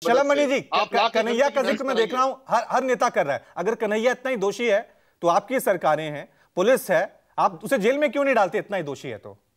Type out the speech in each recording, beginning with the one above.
शलमणि जी, कन्हैया का जिक्र मैं देख रहा हूं हर नेता कर रहा है। अगर कन्हैया इतना ही दोषी है तो आपकी सरकारें हैं, पुलिस है, आप उसे जेल में क्यों नहीं डालते? इतना ही दोषी है तो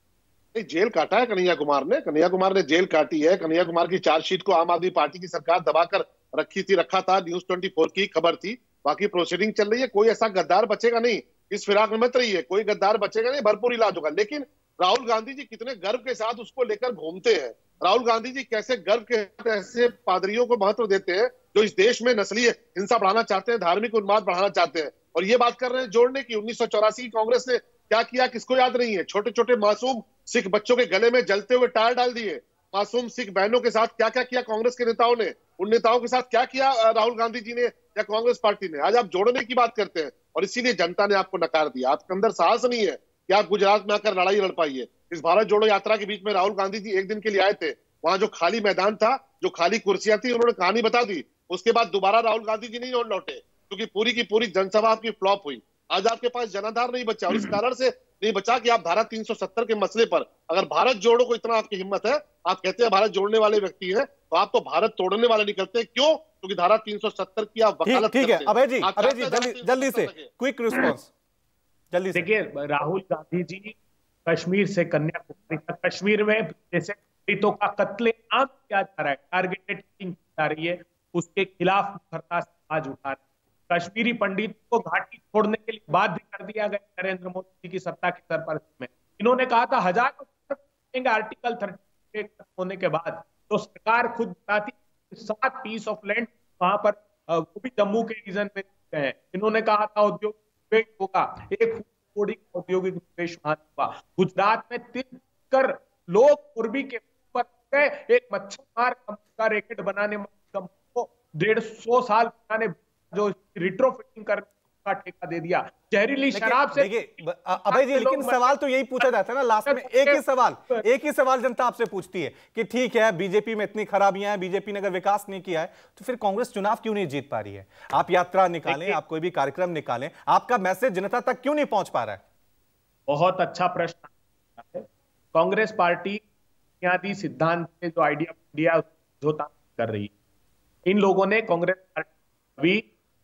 जेल काटा है कन्हैया कुमार ने जेल काटी है। कन्हैया कुमार की चार्जशीट को आम आदमी पार्टी की सरकार दबाकर रखा था। न्यूज 24 की खबर थी। बाकी प्रोसीडिंग चल रही है। कोई ऐसा गद्दार बचेगा नहीं, इस फिराक में मत रहिए, कोई गद्दार बचेगा नहीं, भरपूर इलाज होगा। लेकिन राहुल गांधी जी कितने गर्व के साथ उसको लेकर घूमते हैं। राहुल गांधी जी कैसे गर्व के साथ ऐसे पादरियों को महत्व देते हैं जो इस देश में नस्लीय हिंसा बढ़ाना चाहते हैं, धार्मिक उन्माद बढ़ाना चाहते हैं। और ये बात कर रहे हैं जोड़ने की 1984 की कांग्रेस ने क्या किया, किसको याद नहीं है? छोटे छोटे मासूम सिख बच्चों के गले में जलते हुए टायर डाल दिए। मासूम सिख बहनों के साथ क्या क्या किया कांग्रेस के नेताओं ने, उन नेताओं के साथ क्या किया राहुल गांधी जी ने या कांग्रेस पार्टी ने। आज आप जोड़ने की बात करते हैं और इसीलिए जनता ने आपको नकार दिया। आपके अंदर साहस नहीं है कि आप गुजरात में आकर लड़ाई लड़ पाइए। इस भारत जोड़ो यात्रा के बीच में राहुल गांधी जी एक दिन के लिए आए थे। वहां जो खाली मैदान था, जो खाली कुर्सियां थी, उन्होंने कहानी बता दी। उसके बाद दोबारा राहुल गांधी जी नहीं लौटे क्योंकि पूरी की पूरी जनसभा आपकी फ्लॉप हुई। आज आपके पास जनाधार नहीं बचा और इस कारण से नहीं बचा कि आप धारा 370 के मसले पर, अगर भारत जोड़ो को इतना आपकी हिम्मत है, आप कहते हैं भारत जोड़ने वाले व्यक्ति हैं, तो आप तो भारत तोड़ने वाले निकलते हैं। क्यों? क्योंकि धारा 370 की आप वकालत करते हैं। ठीक है अभय जी जल्दी से क्विक रिस्पॉन्स जल्दी से। देखिए, राहुल गांधी जी कश्मीर से कन्याकुमारी तक, कश्मीर में जैसे पीड़ितों का कत्लेआम किया जा रहा है, टारगेटेड किलिंग की जा रही है, उसके खिलाफ मुखरता से आवाज उठा रहे हैं। कश्मीरी पंडित को घाटी छोड़ने के लिए बाध्य कर दिया गया नरेंद्र मोदी की सत्ता की सरपरस्ती में। इन्होंने कहा था हजारों आर्टिकल 38 होने के बाद, तो सरकार खुद बताती 7 पीस ऑफ लैंड वहां पर, वो भी जम्मू के रीजन में है। इन्होंने कहा था उद्योग निवेश होगा, एक औद्योगिक निवेश वहां हुआ। गुजरात में 3 कर लोग पूर्वी के ऊपर एक मच्छर मार का रैकेट बनाने को 150 साल पुराने जो रिट्रोफिटिंग करने का ठेका दे दिया। जहरीली शराब से। देखिए अभय जी, लेकिन सवाल तो यही पूछा जाता है ना लास्ट में, एक ही सवाल जनता आपसे पूछती है कि ठीक है बीजेपी में इतनी खराबियां हैं, बीजेपी ने अगर विकास नहीं किया है तो फिर कांग्रेस चुनाव क्यों नहीं जीत पा रही है? आप यात्रा निकालें, आप कोई भी कार्यक्रम निकालें, आपका मैसेज जनता तक क्यों नहीं पहुंच पा रहा है? बहुत अच्छा प्रश्न है। कांग्रेस पार्टी बुनियादी सिद्धांत से जो आइडिया कर रही है, इन लोगों ने कांग्रेस पार्टी अभी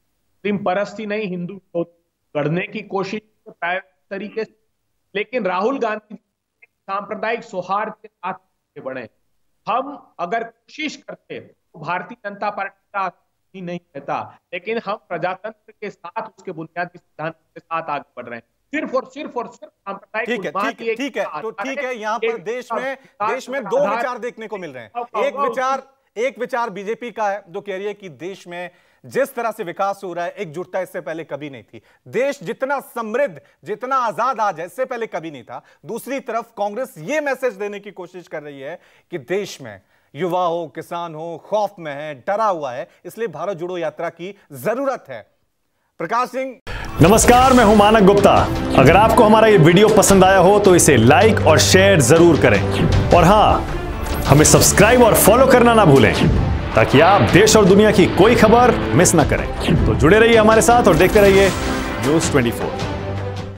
परस्ती नहीं, हिंदू गढ़ने की कोशिश तरीके से, लेकिन राहुल गांधी सांप्रदायिक सौहार्द के साथ बढ़े। हम अगर कोशिश करते तो भारतीय जनता पार्टी का ही नहीं रहता, लेकिन हम प्रजातंत्र के साथ, उसके बुनियादी सिद्धांत के साथ आगे बढ़ रहे हैं। सिर्फ और सिर्फ सांप्रदायिक। ठीक है यहाँ पर देश में 2 विचार देखने को मिल रहे हैं। एक विचार बीजेपी का है जो कह रही है कि देश में जिस तरह से विकास हो रहा है, एकजुटता इससे पहले कभी नहीं थी। देश जितना समृद्ध, जितना आजाद आज है, इससे पहले कभी नहीं था। दूसरी तरफ कांग्रेस ये मैसेज देने की कोशिश कर रही है कि देश में युवा हो, किसान हो, खौफ में है, डरा हुआ है, इसलिए भारत जोड़ो यात्रा की जरूरत है। प्रकाश सिंह। नमस्कार, मैं हूं मानक गुप्ता। अगर आपको हमारा ये वीडियो पसंद आया हो तो इसे लाइक और शेयर जरूर करें, और हां, हमें सब्सक्राइब और फॉलो करना ना भूलें ताकि आप देश और दुनिया की कोई खबर मिस ना करें। तो जुड़े रहिए हमारे साथ और देखते रहिए न्यूज़ 24।